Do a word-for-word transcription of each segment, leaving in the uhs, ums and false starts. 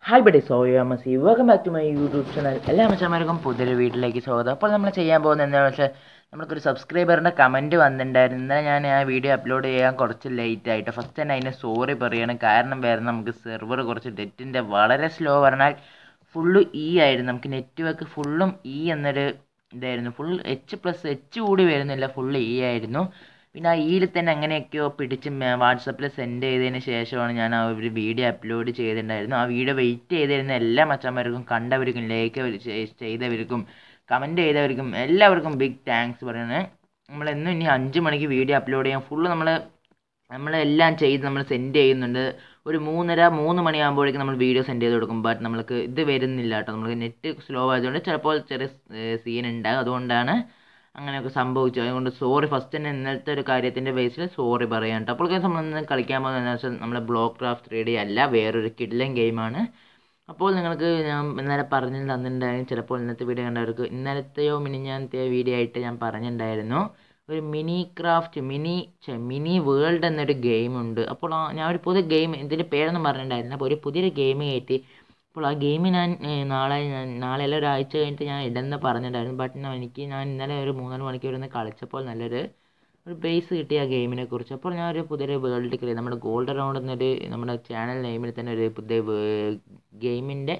Hi buddy so I'm HASEEB. Welcome back to my YouTube channel. എല്ലാ മച്ചന്മാർക്കും പുതിയൊരു വീട്ടിലേക്ക് സ്വാഗതം. അപ്പോൾ നമ്മൾ ചെയ്യാൻ പോകുന്നത് എന്താണെന്ന് വെച്ചാൽ നമുക്കൊരു സബ്സ്ക്രൈബറിൻ്റെ കമൻറ്റ് വന്നിട്ടുണ്ടായിരുന്നു. ഇന്നലെ ഞാൻ ആ വീഡിയോ അപ്ലോഡ് ചെയ്യാൻ കുറച്ച് ലേറ്റ് ആയിട്ട് ഫസ്റ്റ് തന്നെ അതിന് സോറി പറയണം. കാരണം വേറെ നമുക്ക് സെർവർ കുറച്ച് നെറ്റിൻ്റെ വളരെ സ്ലോ പറഞ്ഞാൽ ഫുള്ള് ഇ ആയിരുന്നു. നമുക്ക് നെറ്റ്വർക്ക് ഫുള്ളും ഇ എന്നൊരു ഇതായിരുന്നു. ഫുൾ എച്ച് പ്ലസ് എച്ച് കൂടി വരുന്നില്ല, ഫുള്ള് ഇ ആയിരുന്നു. പിന്നെ ആ ഈയിൽ തന്നെ അങ്ങനെയൊക്കെയോ പിടിച്ച് വാട്സപ്പിൽ സെൻഡ് ചെയ്തതിന് ശേഷമാണ് ഞാൻ ആ ഒരു വീഡിയോ അപ്ലോഡ് ചെയ്തിട്ടുണ്ടായിരുന്നു. ആ വീഡിയോ വെയിറ്റ് ചെയ്തിരുന്ന എല്ലാ മച്ചന്മാർക്കും, കണ്ടവർക്കും, ലൈക്ക് ചെയ്തവർക്കും, കമൻറ്റ് ചെയ്തവർക്കും എല്ലാവർക്കും ബിഗ് താങ്ക്സ് പറയുന്നത്. നമ്മളെന്നും ഇനി അഞ്ച് മണിക്ക് വീഡിയോ അപ്ലോഡ് ചെയ്യാം. ഫുള്ള് നമ്മൾ നമ്മളെല്ലാം ചെയ്ത് നമ്മൾ സെൻഡ് ചെയ്യുന്നുണ്ട്. ഒരു മൂന്നര മൂന്ന് മണിയാകുമ്പോഴേക്കും നമ്മൾ വീഡിയോ സെൻഡ് ചെയ്ത് കൊടുക്കും. ബട്ട് നമ്മൾക്ക് ഇത് വരുന്നില്ല കേട്ടോ. നമുക്ക് നെറ്റ് സ്ലോ ആയതുകൊണ്ട് ചിലപ്പോൾ ചെറിയ സീൻ ഉണ്ടാകും. അതുകൊണ്ടാണ് അങ്ങനെയൊക്കെ സംഭവിച്ചു. അതുകൊണ്ട് സോറി ഫസ്റ്റ് തന്നെ ഇന്നലത്തെ ഒരു കാര്യത്തിൻ്റെ ബേസിൽ സോറി പറയാം കേട്ടോ. അപ്പോൾ നമ്മളിന്ന് കളിക്കാൻ പോകുന്നത് എന്താ വെച്ചാൽ നമ്മൾ ബ്ലോക്ക് ക്രാഫ്റ്റ് ത്രീ ഡി അല്ല, വേറൊരു കിഡിലൻ ഗെയിമാണ്. അപ്പോൾ നിങ്ങൾക്ക് ഞാൻ ഇന്നലെ പറഞ്ഞു തന്നിട്ടുണ്ടായിരുന്നു. ചിലപ്പോൾ ഇന്നത്തെ വീഡിയോ കണ്ടവർക്ക് ഇന്നലത്തെയോ മിനിഞ്ഞാന്നത്തെയോ വീഡിയോ ആയിട്ട് ഞാൻ പറഞ്ഞിട്ടുണ്ടായിരുന്നു, ഒരു Minecraft mini mini world എന്നൊരു ഗെയിമുണ്ട്. അപ്പോൾ ഞാൻ ഒരു പുതിയ ഗെയിം, ഇതിൻ്റെ പേരൊന്നും പറഞ്ഞിട്ടുണ്ടായിരുന്നു. അപ്പോൾ ഒരു പുതിയൊരു ഗെയിം കയറ്റി. അപ്പോൾ ആ ഗെയിം ഞാൻ നാളെ ഞാൻ നാളെ അല്ല ഒരാഴ്ച കഴിഞ്ഞിട്ട് ഞാൻ ഇടുന്ന പറഞ്ഞിട്ടുണ്ടായിരുന്നു. ബട്ട് എനിക്ക് ഞാൻ ഇന്നലെ ഒരു മൂന്നാല് മണിക്കൂർ ഇരുന്ന് കളിച്ചപ്പോൾ നല്ലൊരു ഒരു ബേസ് കിട്ടി ആ ഗെയിമിനെ കുറിച്ച്. അപ്പോൾ ഞാൻ ഒരു പുതിയൊരു വേൾഡ് ക്രിയേറ്റ്, നമ്മുടെ ഗോൾഡ് റൗണ്ട് എന്നൊരു നമ്മുടെ ചാനൽ നെയിമിൽ തന്നെ ഒരു പുതിയ ഗെയിമിൻ്റെ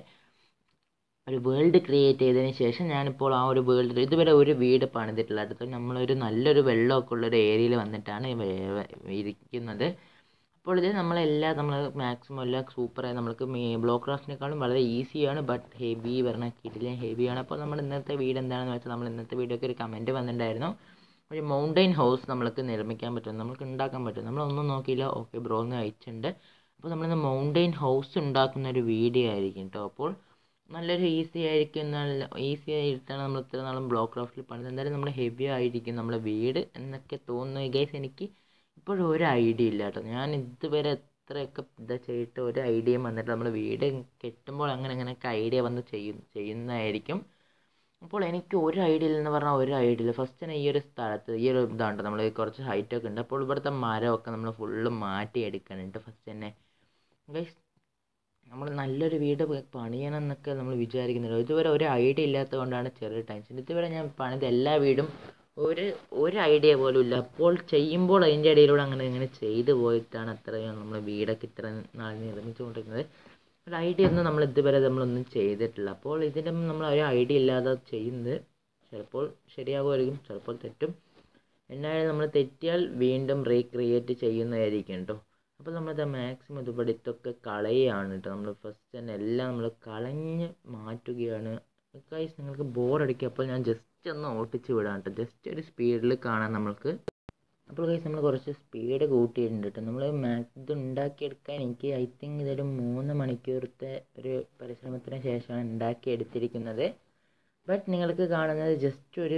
ഒരു വേൾഡ് ക്രിയേറ്റ് ചെയ്തതിന് ശേഷം ഞാനിപ്പോൾ ആ ഒരു വേൾഡ് ഇതുവരെ ഒരു വീട് പണിതിട്ടില്ല. അടുത്ത് നമ്മളൊരു നല്ലൊരു വെള്ളമൊക്കെ ഉള്ളൊരു ഏരിയയിൽ വന്നിട്ടാണ് ഇരിക്കുന്നത്. അപ്പോൾ ഇത് നമ്മളെല്ലാം നമ്മൾ മാക്സിമം എല്ലാം സൂപ്പറായി, നമ്മൾക്ക് ബ്ലോക്ക് ക്രാഫ്റ്റിനേക്കാളും വളരെ ഈസിയാണ്. ബട്ട് ഹെവി പറഞ്ഞാൽ കിടിലൻ ഹെവിയാണ്. അപ്പോൾ നമ്മൾ ഇന്നത്തെ വീട് എന്താണെന്ന് വെച്ചാൽ, നമ്മൾ ഇന്നത്തെ വീഡിയോക്ക് ഒരു കമൻറ്റ് വന്നിട്ടുണ്ടായിരുന്നു, ഒരു മൗണ്ടൈൻ ഹൗസ് നമ്മൾക്ക് നിർമ്മിക്കാൻ പറ്റും, നമുക്ക് ഉണ്ടാക്കാൻ പറ്റും. നമ്മളൊന്നും നോക്കിയില്ല, ഓക്കെ ബ്രോ എന്ന് അയച്ചിട്ടുണ്ട്. അപ്പോൾ നമ്മളിന്ന് മൗണ്ടൈൻ ഹൗസ് ഉണ്ടാക്കുന്ന ഒരു വീഡിയോ ആയിരിക്കും കേട്ടോ. അപ്പോൾ നല്ലൊരു ഈസി ആയിരിക്കും, നല്ല ഈസി ആയിട്ടാണ് നമ്മൾ ഇത്ര നാളും ബ്ലോക്ക് ക്രാഫ്റ്റിൽ പണിത്. എന്തായാലും നമ്മൾ ഹെവി ആയിരിക്കും നമ്മുടെ വീട് എന്നൊക്കെ തോന്നുന്നു ഗൈസ്. എനിക്ക് ഇപ്പോഴും ഒരു ഐഡിയ ഇല്ല കേട്ടോ. ഞാൻ ഇതുവരെ എത്രയൊക്കെ ഇതാ ചെയ്തിട്ട് ഒരു ഐഡിയയും വന്നിട്ട് നമ്മൾ വീട് കെട്ടുമ്പോൾ അങ്ങനെ അങ്ങനെയൊക്കെ ഐഡിയ വന്ന് ചെയ്യും ചെയ്യുന്നതായിരിക്കും. അപ്പോൾ എനിക്ക് ഒരു ഐഡിയ ഇല്ലെന്ന് പറഞ്ഞാൽ ഒരു ഐഡിയ ഇല്ല. ഫസ്റ്റ് തന്നെ ഈ ഒരു സ്ഥലത്ത് ഈ ഒരു ഇതാണ്, നമ്മൾ കുറച്ച് ഹൈറ്റൊക്കെ ഉണ്ട്. അപ്പോൾ ഇവിടുത്തെ മരമൊക്കെ നമ്മൾ ഫുള്ള് മാറ്റിയെടുക്കാനുണ്ട് ഫസ്റ്റ് തന്നെ ഗൈസ്. നമ്മൾ നല്ലൊരു വീട് പണിയണം എന്നൊക്കെ നമ്മൾ വിചാരിക്കുന്നില്ല. ഇതുവരെ ഒരു ഐഡിയ ഇല്ലാത്തത് കൊണ്ടാണ് ചെറിയ ടെൻഷൻ. ഇതുവരെ ഞാൻ പണിത എല്ലാ വീടും ഒരു ഒരു ഐഡിയ പോലും ഇല്ല. അപ്പോൾ ചെയ്യുമ്പോൾ അതിൻ്റെ ഇടയിലൂടെ അങ്ങനെ ഇങ്ങനെ ചെയ്തു പോയിട്ടാണ് അത്രയും നമ്മൾ വീടൊക്കെ ഇത്ര നാൾ നിർമ്മിച്ചുകൊണ്ടിരുന്നത്. ഒരു ഐഡിയ ഒന്നും നമ്മൾ ഇതുവരെ നമ്മളൊന്നും ചെയ്തിട്ടില്ല. അപ്പോൾ ഇതിനും നമ്മൾ ഒരു ഐഡിയ ഇല്ലാതെ ചെയ്യുന്നത് ചിലപ്പോൾ ശരിയാകുമായിരിക്കും, ചിലപ്പോൾ തെറ്റും. എന്നാലും നമ്മൾ തെറ്റിയാൽ വീണ്ടും റീക്രിയേറ്റ് ചെയ്യുന്നതായിരിക്കും കേട്ടോ. അപ്പോൾ നമ്മളിത് മാക്സിമം ഇതുപോലെ ഇതൊക്കെ കളയുകയാണ് കേട്ടോ. നമ്മൾ ഫസ്റ്റ് തന്നെ എല്ലാം നമ്മൾ കളഞ്ഞ് മാറ്റുകയാണ് ഗൈസ്. നിങ്ങൾക്ക് ബോറടിക്കുക. അപ്പോൾ ഞാൻ ജസ്റ്റ് ഒന്ന് ഓട്ടിച്ച് വിടാം കേട്ടോ, ജസ്റ്റ് ഒരു സ്പീഡിൽ കാണാൻ നമ്മൾക്ക്. അപ്പോൾ ഗൈസ് നമ്മൾ കുറച്ച് സ്പീഡ് കൂട്ടിയിട്ടുണ്ട് കേട്ടോ. നമ്മൾ മാക്സ് ഇത് ഉണ്ടാക്കിയെടുക്കാൻ എനിക്ക് ഐ തിങ്ക് ഇതൊരു മൂന്ന് മണിക്കൂറത്തെ ഒരു പരിശ്രമത്തിന് ശേഷമാണ് ഉണ്ടാക്കിയെടുത്തിരിക്കുന്നത്. ബട്ട് നിങ്ങൾക്ക് കാണുന്നത് ജസ്റ്റ് ഒരു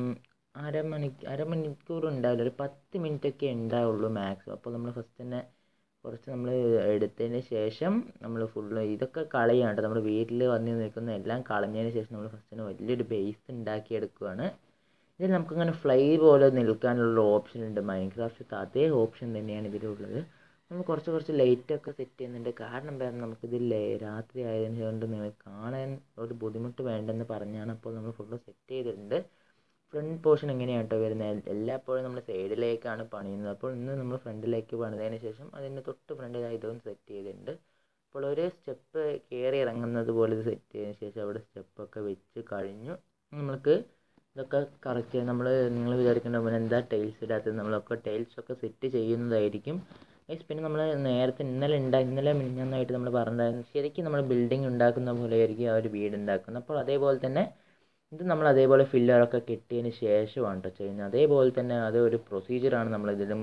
അരമണി അരമണിക്കൂർ ഉണ്ടാവില്ല, ഒരു പത്ത് മിനിറ്റൊക്കെ ഉണ്ടാവുള്ളൂ മാക്സിമം. അപ്പോൾ നമ്മൾ ഫസ്റ്റ് തന്നെ കുറച്ച് നമ്മൾ എടുത്തതിന് ശേഷം നമ്മൾ ഫുള്ള് ഇതൊക്കെ കളയാണ് കേട്ടോ. നമ്മൾ വീട്ടിൽ വന്ന് നിൽക്കുന്ന എല്ലാം കളഞ്ഞതിന് ശേഷം നമ്മൾ ഫസ്റ്റ് തന്നെ വലിയൊരു ബേസ് ഉണ്ടാക്കിയെടുക്കുകയാണ്. ഇതിൽ നമുക്കങ്ങനെ ഫ്ലൈ പോലെ നിൽക്കാനുള്ള ഓപ്ഷൻ ഉണ്ട് മൈൻക്രാഫ്റ്റ്. അതേ ഓപ്ഷൻ തന്നെയാണ് ഇതിലുള്ളത്. നമ്മൾ കുറച്ച് കുറച്ച് ലൈറ്റൊക്കെ സെറ്റ് ചെയ്യുന്നുണ്ട്. കാരണം എന്തായാലും നമുക്കിതിൽ രാത്രി ആയതിനു കൊണ്ട് നിങ്ങൾ കാണാൻ ഒരു ബുദ്ധിമുട്ട് വേണ്ടെന്ന് പറഞ്ഞാണ് അപ്പോൾ നമ്മൾ ഫുള്ള് സെറ്റ് ചെയ്തിട്ടുണ്ട്. ഫ്രണ്ട് പോർഷൻ എങ്ങനെയാണ് കേട്ടോ വരുന്നത്, എല്ലായ്പ്പോഴും നമ്മൾ സൈഡിലേക്കാണ് പണിയുന്നത്. അപ്പോൾ ഇന്ന് നമ്മൾ ഫ്രണ്ടിലേക്ക് പണിതതിന് ശേഷം അതിൻ്റെ തൊട്ട് ഫ്രണ്ടിലായി ഇതൊന്ന് സെറ്റ് ചെയ്തിട്ടുണ്ട്. അപ്പോൾ ഒരു സ്റ്റെപ്പ് കയറി ഇറങ്ങുന്നത് പോലെ ഇത് സെറ്റ് ചെയ്തതിന് ശേഷം അവിടെ സ്റ്റെപ്പൊക്കെ വെച്ച് കഴിഞ്ഞു. നമ്മൾക്ക് ഇതൊക്കെ കറക്റ്റ് നമ്മൾ നിങ്ങൾ വിചാരിക്കേണ്ട പോലെ എന്താ ടൈൽസ് ഇടാത്തത്, നമ്മളൊക്കെ ടൈൽസൊക്കെ സെറ്റ് ചെയ്യുന്നതായിരിക്കും. പിന്നെ നമ്മൾ നേരത്തെ ഇന്നലെ ഉണ്ടാ ഇന്നലെ മിനിഞ്ഞാന്നായിട്ട് നമ്മൾ പറഞ്ഞിട്ടുണ്ടായിരുന്നു, ശരിക്കും നമ്മൾ ബിൽഡിംഗ് ഉണ്ടാക്കുന്ന പോലെ ആയിരിക്കും ആ ഒരു വീട് ഉണ്ടാക്കുന്നത്. അപ്പോൾ അതേപോലെ തന്നെ ഇത് നമ്മൾ അതേപോലെ ഫില്ലറൊക്കെ കെട്ടിയതിന് ശേഷമാണ് കേട്ടോ ചെയ്യുന്നത്. അതേപോലെ തന്നെ അത് ഒരു പ്രൊസീജിയറാണ് നമ്മളിതിലും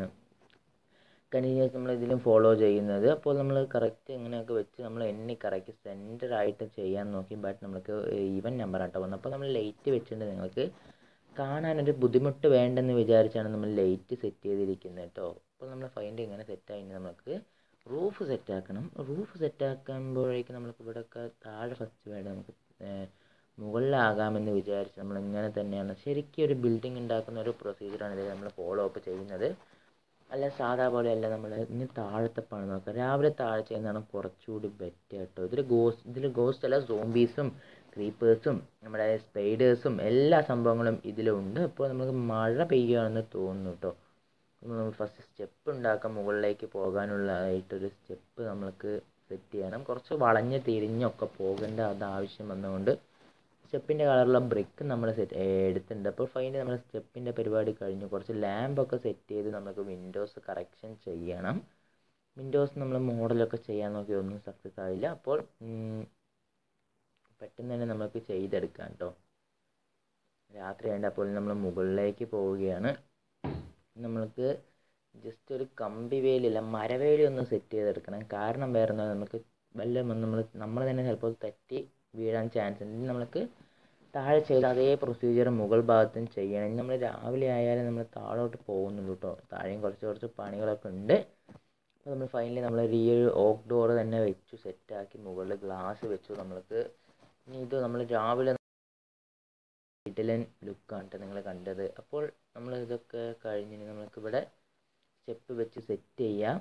കണ്ടിന്യൂസ് നമ്മളിതിലും ഫോളോ ചെയ്യുന്നത്. അപ്പോൾ നമ്മൾ കറക്റ്റ് ഇങ്ങനെയൊക്കെ വെച്ച് നമ്മൾ എണ്ണി കറക്റ്റ് സെൻറ്ററായിട്ട് ചെയ്യാൻ നോക്കി. ബട്ട് നമുക്ക് ഈവൻ നമ്പർ ആട്ടോ വന്നത്. അപ്പോൾ നമ്മൾ ലൈറ്റ് വെച്ചിട്ടുണ്ട്, നിങ്ങൾക്ക് കാണാനൊരു ബുദ്ധിമുട്ട് വേണ്ടെന്ന് വിചാരിച്ചാണ് നമ്മൾ ലൈറ്റ് സെറ്റ് ചെയ്തിരിക്കുന്നത് കേട്ടോ. അപ്പോൾ നമ്മൾ ഫൈൻഡ് ഇങ്ങനെ സെറ്റായി നമുക്ക് റൂഫ് സെറ്റാക്കണം. റൂഫ് സെറ്റാക്കുമ്പോഴേക്കും നമുക്ക് ഇവിടെയൊക്കെ താഴെ ഫസ്റ്റ് വേണം, നമുക്ക് മുകളിലാകാമെന്ന് വിചാരിച്ച് നമ്മൾ ഇങ്ങനെ തന്നെയാണ് ശരിക്കും ഒരു ബിൽഡിംഗ് ഉണ്ടാക്കുന്ന ഒരു പ്രൊസീജിയറാണ് ഇതിൽ നമ്മൾ ഫോളോ അപ്പ് ചെയ്യുന്നത്. അല്ല സാധാ പോലെയല്ല നമ്മൾ ഇനി താഴത്തെ പണി നോക്കാം. രാവിലെ താഴെ ചെയ്യുന്നതാണ് കുറച്ചുകൂടി ബെറ്റർ കേട്ടോ. ഇതിൽ ഗോസ്റ്റ് ഇതിൽ ഗോസ്റ്റ് അല്ല, സോംബീസും ക്രീപ്പേഴ്സും നമ്മുടെ സ്പൈഡേഴ്സും എല്ലാ സംഭവങ്ങളും ഇതിലുണ്ട്. അപ്പോൾ നമുക്ക് മഴ പെയ്യുകയാണെന്ന് തോന്നുന്നു കേട്ടോ. നമ്മൾ ഫസ്റ്റ് സ്റ്റെപ്പ് ഉണ്ടാക്കാം. മുകളിലേക്ക് പോകാനുള്ളതായിട്ടൊരു സ്റ്റെപ്പ് നമ്മൾക്ക് സെറ്റ് ചെയ്യണം. കുറച്ച് വളഞ്ഞ് തിരിഞ്ഞൊക്കെ പോകേണ്ട അത് ആവശ്യം വന്നുകൊണ്ട് സ്റ്റെപ്പിൻ്റെ കളറുള്ള ബ്രിക്ക് നമ്മൾ സെറ്റ് എടുത്തിട്ടുണ്ട്. അപ്പോൾ ഫൈനലി നമ്മൾ സ്റ്റെപ്പിൻ്റെ പരിപാടി കഴിഞ്ഞു. കുറച്ച് ലാമ്പൊക്കെ സെറ്റ് ചെയ്ത് നമുക്ക് വിൻഡോസ് കറക്ഷൻ ചെയ്യണം. വിൻഡോസ് നമ്മൾ മോഡലൊക്കെ ചെയ്യാൻ നോക്കി ഒന്നും സക്സസ് ആയില്ല. അപ്പോൾ പെട്ടെന്ന് തന്നെ നമുക്ക് ചെയ്തെടുക്കാം കേട്ടോ. രാത്രി ആയിട്ട് അപ്പോൾ നമ്മൾ മുകളിലേക്ക് പോവുകയാണ്. നമ്മൾക്ക് ജസ്റ്റ് ഒരു കമ്പി വേലിയല്ല, മരവേലി ഒന്ന് സെറ്റ് ചെയ്തെടുക്കണം. കാരണം വേറെ ഒന്നും നമുക്ക് വല്ല നമ്മൾ നമ്മൾ തന്നെ ചിലപ്പോൾ തെറ്റി വീഴാൻ ചാൻസ് ഉണ്ട്. ഇനി നമുക്ക് താഴെ ചെയ്ത അതേ പ്രൊസീജിയർ മുകൾ ഭാഗത്തും ചെയ്യണം. ഇനി നമ്മൾ രാവിലെ ആയാലും നമ്മൾ താഴോട്ട് പോകുന്നുള്ളൂ കേട്ടോ. താഴെയും കുറച്ച് കുറച്ച് പണികളൊക്കെ ഉണ്ട്. അപ്പോൾ നമ്മൾ ഫൈനലി നമ്മൾ ഈ ഒരു ഓക്ക് ഡോർ തന്നെ വെച്ചു, സെറ്റാക്കി മുകളിൽ ഗ്ലാസ് വെച്ചു. നമ്മൾക്ക് ഇനി ഇത് നമ്മൾ രാവിലെ കിടിലൻ ലുക്കാണ് നിങ്ങൾ കണ്ടത്. അപ്പോൾ നമ്മൾ ഇതൊക്കെ കഴിഞ്ഞ് നമുക്കിവിടെ സ്റ്റെപ്പ് വെച്ച് സെറ്റ് ചെയ്യാം.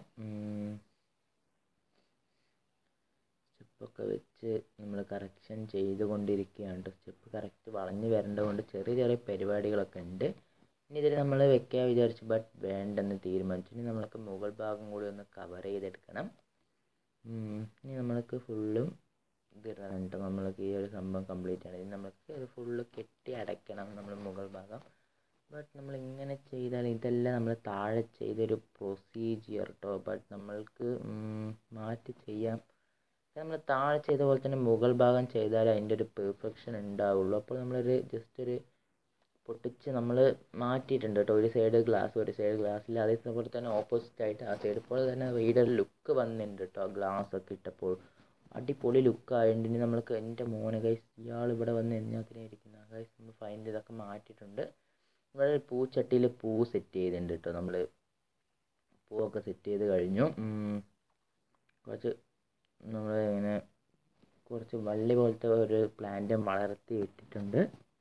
സ്റ്റെപ്പൊക്കെ വെച്ച് നമ്മൾ കറക്ഷൻ ചെയ്തുകൊണ്ടിരിക്കുകയാണ്. സ്റ്റെപ്പ് കറക്റ്റ് വളഞ്ഞ് വരേണ്ടതുകൊണ്ട് ചെറിയ ചെറിയ പരിപാടികളൊക്കെ ഉണ്ട്. ഇനി ഇതിൽ നമ്മൾ വെക്കാൻ വിചാരിച്ചു, ബട്ട് വേണ്ടെന്ന് തീരുമാനിച്ചു. ഇനി നമ്മൾക്ക് മുകൾ ഭാഗം കൂടി ഒന്ന് കവർ ചെയ്തെടുക്കണം. ഇനി നമ്മൾക്ക് ഫുള്ളും ഇതിടണം കേട്ടോ. നമ്മൾക്ക് ഈ ഒരു സംഭവം കംപ്ലീറ്റ് ആണ്. ഇനി നമുക്ക് ഒരു ഫുള്ള് കെട്ടി അടയ്ക്കണം നമ്മൾ മുകൾ ഭാഗം. ബട്ട് നമ്മൾ ഇങ്ങനെ ചെയ്താൽ ഇതെല്ലാം നമ്മൾ താഴെ ചെയ്തൊരു പ്രൊസീജിയർ കേട്ടോ. ബട്ട് നമ്മൾക്ക് മാറ്റി ചെയ്യാം. നമ്മൾ താഴെ ചെയ്ത പോലെ തന്നെ മുകൾ ഭാഗം ചെയ്താൽ അതിൻ്റെ ഒരു പെർഫെക്ഷൻ ഉണ്ടാവുള്ളൂ. അപ്പോൾ നമ്മളൊരു ജസ്റ്റ് ഒരു പൊട്ടിച്ച് നമ്മൾ മാറ്റിയിട്ടുണ്ട് കേട്ടോ. ഒരു സൈഡ് ഗ്ലാസ് ഒരു സൈഡ് ഗ്ലാസ്സിൽ അതേപോലെ തന്നെ ഓപ്പോസിറ്റ് ആയിട്ട് ആ സൈഡ് ഇപ്പോൾ തന്നെ വീടൊരു ലുക്ക് വന്നിട്ടുണ്ട് കേട്ടോ. ആ ഗ്ലാസ് ഒക്കെ ഇട്ടപ്പോൾ അടിപൊളി ലുക്കായതുകൊണ്ട് ഇനി നമ്മൾക്ക് എൻ്റെ മോനെ ഗൈസ് ഇയാൾ ഇവിടെ വന്ന് എന്നാത്തിനെ ഇരിക്കുന്ന ഗൈസ് നമ്മൾ ഫൈനൽ ഇതൊക്കെ മാറ്റിയിട്ടുണ്ട്. ഇവിടെ പൂച്ചട്ടിയിൽ പൂ സെറ്റ് ചെയ്തിട്ടുണ്ട് കേട്ടോ. നമ്മൾ പൂവൊക്കെ സെറ്റ് ചെയ്ത് കഴിഞ്ഞു. കുറച്ച് നമ്മൾ ഇങ്ങനെ കുറച്ച് വള്ളി പോലത്തെ ഒരു പ്ലാന്റ് വളർത്തി ഇട്ടിട്ടുണ്ട്.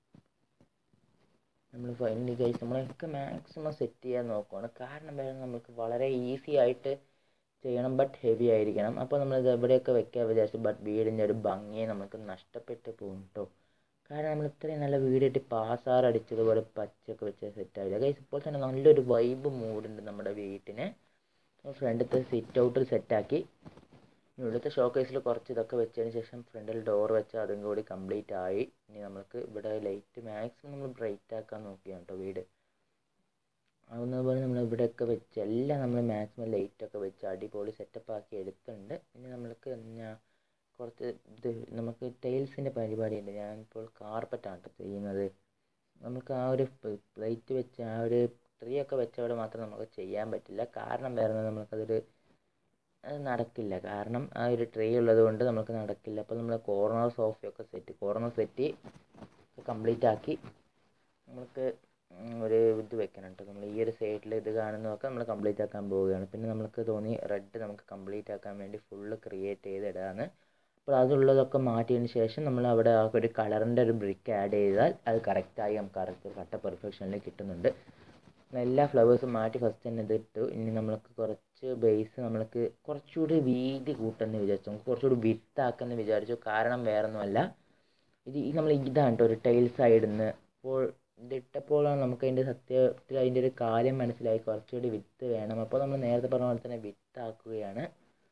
നമ്മൾ ഫൈനലി ഗൈസ് നമ്മളൊക്കെ മാക്സിമം സെറ്റ് ചെയ്യാൻ നോക്കുകയാണ്. കാരണം വേറെ നമുക്ക് വളരെ ഈസി ആയിട്ട് ചെയ്യണം, ബട്ട് ഹെവി ആയിരിക്കണം. അപ്പോൾ നമ്മളിത് എവിടെയൊക്കെ വെക്കാൻ വിചാരിച്ചു, ബട്ട് വീടിൻ്റെ ഒരു ഭംഗിയെ നമുക്ക് നഷ്ടപ്പെട്ട് പോകും കേട്ടോ. കാരണം നമ്മൾ ഇത്രയും നല്ല വീടിട്ട് പാസാറടിച്ചതുപോലെ പച്ചയൊക്കെ വെച്ച് സെറ്റായില്ല ഗൈസ്. ഇപ്പോൾ തന്നെ നല്ലൊരു വൈബ് മൂടുണ്ട് നമ്മുടെ വീട്ടിന്. ഫ്രണ്ടിലത്തെ സിറ്റ് ഔട്ടിൽ സെറ്റാക്കി. ഇവിടുത്തെ ഷോക്കേസിൽ കുറച്ച് ഇതൊക്കെ വെച്ചതിന് ശേഷം ഫ്രണ്ടിൽ ഡോർ വെച്ച് അതും കൂടി കംപ്ലീറ്റ് ആയി. ഇനി നമുക്ക് ഇവിടെ ലൈറ്റ് മാക്സിമം നമ്മൾ ബ്രൈറ്റ് ആക്കാൻ നോക്കിയാണ് കേട്ടോ വീട്. ആവുന്നതുപോലെ നമ്മൾ ഇവിടെയൊക്കെ വെച്ച് എല്ലാം നമ്മൾ മാക്സിമം ലൈറ്റൊക്കെ വെച്ച് അടിപൊളി സെറ്റപ്പ് ആക്കി എടുത്തിട്ടുണ്ട്. ഇനി നമ്മൾക്ക് എന്നാ കുറച്ച് ഇത് നമുക്ക് ടൈൽസിൻ്റെ പരിപാടിയുണ്ട്. ഞാനിപ്പോൾ കാർപ്പറ്റാണ് ചെയ്യുന്നത്. നമുക്ക് ആ ഒരു പ്ലേറ്റ് വെച്ച് ആ ഒരു ട്രീ ഒക്കെ വെച്ച അവിടെ മാത്രം നമുക്ക് ചെയ്യാൻ പറ്റില്ല. കാരണം വേറെ നമുക്കതൊരു അത് നടക്കില്ല. കാരണം ആ ഒരു ട്രീ ഉള്ളത് കൊണ്ട് നമുക്ക് നടക്കില്ല. അപ്പോൾ നമ്മൾ കോർണർ സോഫയൊക്കെ സെറ്റ് കോർണർ സെറ്റ് കംപ്ലീറ്റ് ആക്കി നമുക്ക് ഒരു ഇത് വെക്കണം കേട്ടോ. നമ്മൾ ഈ ഒരു സൈഡിൽ ഇത് കാണുന്നതൊക്കെ നമ്മൾ കംപ്ലീറ്റ് ആക്കാൻ പോവുകയാണ്. പിന്നെ നമുക്ക് തോന്നി റെഡ് നമുക്ക് കംപ്ലീറ്റ് ആക്കാൻ വേണ്ടി ഫുള്ള് ക്രിയേറ്റ് ചെയ്തിടാണ്. അപ്പോൾ അതുള്ളതൊക്കെ മാറ്റിയതിന് ശേഷം നമ്മൾ അവിടെ ആ ഒരു കളറിൻ്റെ ഒരു ബ്രിക്ക് ആഡ് ചെയ്താൽ അത് കറക്റ്റായി നമുക്ക് കറക്റ്റ് കട്ട പെർഫെക്ഷനിൽ കിട്ടുന്നുണ്ട്. എല്ലാ ഫ്ലവേഴ്സും മാറ്റി ഫസ്റ്റ് തന്നെ ഇതിട്ടു. ഇനി നമ്മൾക്ക് കുറച്ച് ബേസ് നമ്മൾക്ക് കുറച്ചുകൂടി വീതി കൂട്ടെന്ന് വിചാരിച്ചു, നമുക്ക് കുറച്ചുകൂടി വിത്താക്കെന്ന് വിചാരിച്ചു. കാരണം വേറൊന്നുമല്ല, ഇത് ഈ നമ്മൾ ഇതാണ് കേട്ടോ ഒരു ടൈൽ സൈഡിൽ നിന്ന്. അപ്പോൾ ഇതിട്ടപ്പോഴാണ് നമുക്ക് അതിൻ്റെ സത്യത്തിൽ അതിൻ്റെ ഒരു കാര്യം മനസ്സിലായി. കുറച്ചുകൂടി വിത്ത് വേണം. അപ്പോൾ നമ്മൾ നേരത്തെ പറഞ്ഞ പോലെ തന്നെ വിത്താക്കുകയാണ്.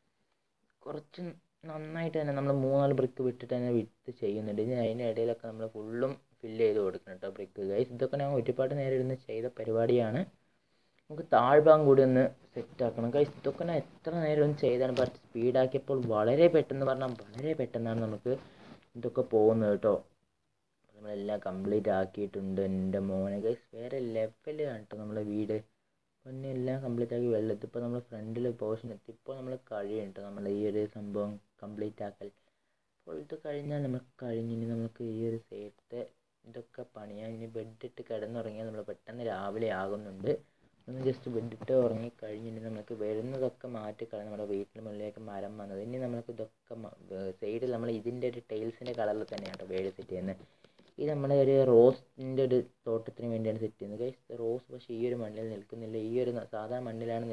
കുറച്ച് നന്നായിട്ട് തന്നെ നമ്മൾ മൂന്നാല് ബ്രിക്ക് വിട്ടിട്ട് തന്നെ വിത്ത് ചെയ്യുന്നുണ്ട്. ഇനി അതിൻ്റെ ഇടയിലൊക്കെ നമ്മൾ ഫുള്ളും ഫില്ല് ചെയ്ത് കൊടുക്കണം കേട്ടോ ബ്രിക്ക് ഗൈസ്. ഇതൊക്കെ ഞാൻ ഒരുപാട് നേരം ഇരുന്ന് ചെയ്ത പരിപാടിയാണ്. നമുക്ക് താഴ്ഭാഗം കൂടി ഒന്ന് സെറ്റാക്കണം ഗൈസ്. ഇതൊക്കെ ഞാൻ എത്ര നേരം ഒന്ന് ചെയ്താണ്, ബട്ട് സ്പീഡാക്കിയപ്പോൾ വളരെ പെട്ടെന്ന് പറഞ്ഞാൽ വളരെ പെട്ടെന്നാണ് നമുക്ക് ഇതൊക്കെ പോകുന്നത് കേട്ടോ. നമ്മളെല്ലാം കംപ്ലീറ്റ് ആക്കിയിട്ടുണ്ട് എൻ്റെ മോനെ ഗൈസ്. വേറെ ലെവലാണ് കേട്ടോ നമ്മളെ വീട്. പിന്നെ എല്ലാം കംപ്ലീറ്റ് ആക്കി വെള്ളത്തിൽ ഇപ്പോൾ നമ്മൾ ഫ്രണ്ടിൽ പോർഷൻ എത്തി. ഇപ്പോൾ നമ്മൾ കഴിയും കേട്ടോ നമ്മൾ ഈ ഒരു സംഭവം കംപ്ലീറ്റ് ആക്കൽ. അപ്പോൾ ഇത് കഴിഞ്ഞാൽ നമുക്ക് കഴിഞ്ഞ് ഇനി നമുക്ക് ഈ ഒരു സൈഡത്തെ ഇതൊക്കെ പണിയാൻ. ഇനി ബെഡിട്ട് കിടന്നുറങ്ങിയാൽ നമ്മൾ പെട്ടെന്ന് രാവിലെ ആകുന്നുണ്ട്. ഒന്ന് ജസ്റ്റ് ബെഡിട്ട് ഉറങ്ങി കഴിഞ്ഞിട്ട് നമുക്ക് വരുന്നതൊക്കെ മാറ്റിക്കളയാം. നമ്മുടെ വീട്ടിന് മുന്നിലേക്ക് മരം വന്നത്. ഇനി നമുക്ക് ഇതൊക്കെ സൈഡിൽ നമ്മൾ ഇതിൻ്റെ ഒരു ടൈൽസിൻ്റെ കളറിൽ തന്നെയാണ് കേട്ടോ വീട് സെറ്റ് ചെയ്യുന്നത്. ഇത് നമ്മുടെ ഒരു റോസിൻ്റെ ഒരു തോട്ടത്തിന് വേണ്ടിയാണ് സെറ്റ് ചെയ്യുന്നത് ഗൈസ്. റോസ് പക്ഷേ ഈ ഒരു മണ്ണിൽ നിൽക്കുന്നില്ല. ഈ ഒരു സാധാ മണ്ണിലാണ്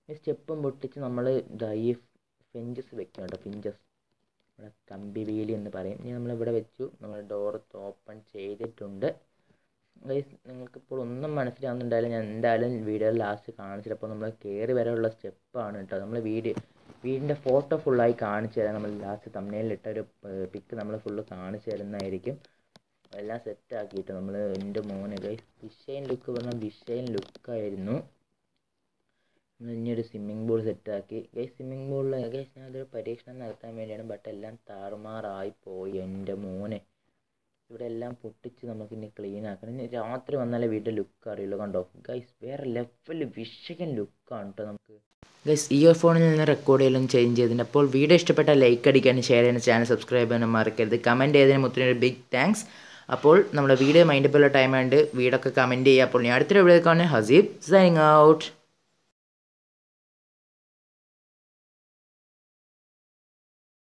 ഈ സ്റ്റെപ്പും പൊട്ടിച്ച് നമ്മൾ ഇതാ ഈ ഫെഞ്ചസ് വെക്കണം കേട്ടോ. ഫിഞ്ചസ് ഇവിടെ കമ്പി വേലി എന്ന് പറയും. ഇനി നമ്മളിവിടെ വെച്ചു. നമ്മൾ ഡോർ ഓപ്പൺ ചെയ്തിട്ടുണ്ട്. ഗൈസ് നിങ്ങൾക്കിപ്പോൾ ഒന്നും മനസ്സിലാവുന്നുണ്ടായാലും ഞാൻ എന്തായാലും വീഡിയോ ലാസ്റ്റ് കാണിച്ചിട്ട് അപ്പോൾ നമ്മൾ കയറി വരെയുള്ള സ്റ്റെപ്പാണ് കേട്ടോ. നമ്മൾ വീഡിയോ വീടിൻ്റെ ഫോട്ടോ ഫുള്ളായി കാണിച്ചു തരാം. നമ്മൾ ലാസ്റ്റ് തമ്മിലിട്ട ഒരു പിക്ക് നമ്മൾ ഫുള്ള് കാണിച്ചു തരുന്നതായിരിക്കും. എല്ലാം സെറ്റാക്കിയിട്ട് നമ്മൾ എൻ്റെ മോനെ ഗൈസ് വിഷയൻ ലുക്ക് പറഞ്ഞാൽ വിഷയൻ ലുക്കായിരുന്നു. നമ്മൾ ഇനിയൊരു സ്വിമ്മിങ് പൂൾ സെറ്റാക്കി. ഗൈസ് സ്വിമ്മിങ് പൂളിൽ ഗൈസ് ഞാൻ അതൊരു പരീക്ഷണം നടത്താൻ വേണ്ടിയാണ്. ബട്ട് എല്ലാം താറുമാറായി പോയി എൻ്റെ മോനെ. ഇവിടെ എല്ലാം പൊട്ടിച്ച് നമുക്ക് ഇനി ക്ലീൻ ആക്കണം. ഇനി രാത്രി വന്നാലേ വീട്ടിൽ ലുക്ക് അറിയുള്ളൂ. കണ്ടോ ഗൈസ് വേറെ ലെവൽ വിഷയൻ ലുക്കാണ് കേട്ടോ നമുക്ക്. ഗൈസ് ഇയർ ഫോണിൽ നിന്ന് റെക്കോർഡ് ചെയ്യലും ചേഞ്ച് ചെയ്തിട്ടുണ്ട്. അപ്പോൾ വീഡിയോ ഇഷ്ടപ്പെട്ടാൽ ലൈക്ക് അടിക്കാനും ഷെയർ ചെയ്യാനും ചാനൽ സബ്സ്ക്രൈബ് ചെയ്യാനും മറക്കരുത്. കമൻറ്റ് ചെയ്തതിന് മുത്തിനൊരു ബിഗ് താങ്ക്സ്. അപ്പോൾ നമ്മുടെ വീഡിയോ മൈൻഡപ്പുള്ള ടൈം ആയതുകൊണ്ട് വീടൊക്കെ കമൻറ്റ് ചെയ്യുക. അപ്പോൾ ഞാൻ അടുത്തൊരു വീഡിയോ കാണുന്നത് ഹസീബ് സൈനിങ് ഔട്ട്.